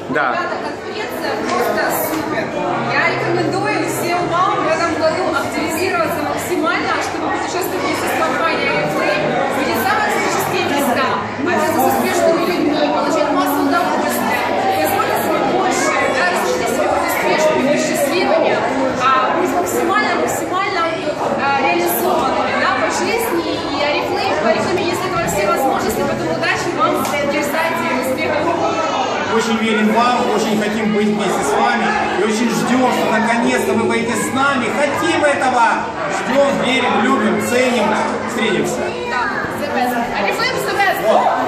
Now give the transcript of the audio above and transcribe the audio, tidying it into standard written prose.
Да. Ребята, конференция просто супер. Я рекомендую всем вам в этом году активизироваться максимально, чтобы путешествовать вместе с компанией Oriflame, видеть самые экзотические места, общаться с успешными людьми, получать массу удовольствия, позволить себе больше, да, разрешить себе быть успешными, быть счастливыми, быть максимально реализованными, да, по жизни. И Oriflame, если это все возможности, поэтому удачи вам, дерзайте, успехов. Очень верим в вам, очень хотим быть вместе с вами и очень ждем, что наконец-то вы будете с нами, хотим этого, ждем, верим, любим, ценим, встретимся. Да, the best. Oriflame the best.